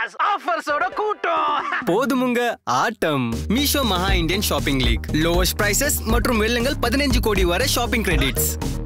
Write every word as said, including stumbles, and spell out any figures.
Mass ஆஃபர்ஸோட கூட்டம். போதுமுங்க ஆட்டம். Meesho Maha Indian shopping league. Lowest prices மற்றும் வெல்லுங்கள் பதினைந்து கோடி வரை ஷாப்பிங் கிரெடிட்ஸ்.